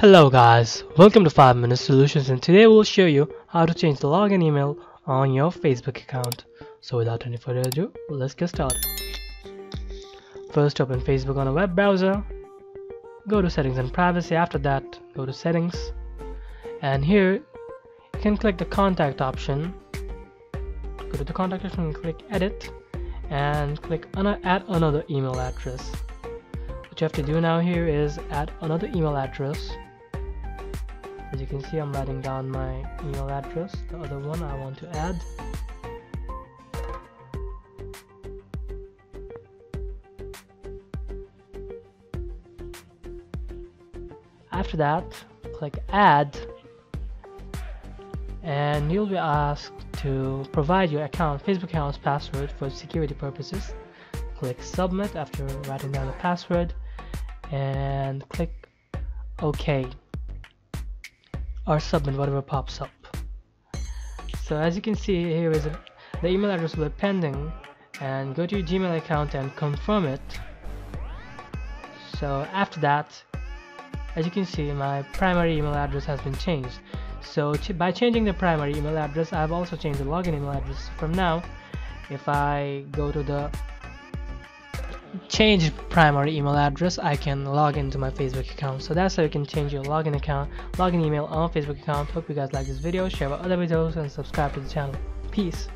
Hello guys, welcome to 5 Minute Solutions, and today we'll show you how to change the login email on your Facebook account. So without any further ado, let's get started. First, open Facebook on a web browser, go to settings and privacy. After that, go to settings, and here you can click the contact option. Go to the contact option and click edit and click add another email address. What you have to do now here is add another email address. As you can see, I'm writing down my email address, the other one I want to add. After that, click add, and you'll be asked to provide your Facebook account's password for security purposes. Click submit after writing down the password and click OK or submit, whatever pops up. So as you can see, here is the email address will be pending, and go to your Gmail account and confirm it. So after that, as you can see, my primary email address has been changed. So by changing the primary email address, I've also changed the login email address. From now, if I go to the change primary email address, I can log into my Facebook account. So that's how you can change your login email on Facebook account. Hope you guys like this video, share with other videos, and subscribe to the channel. Peace.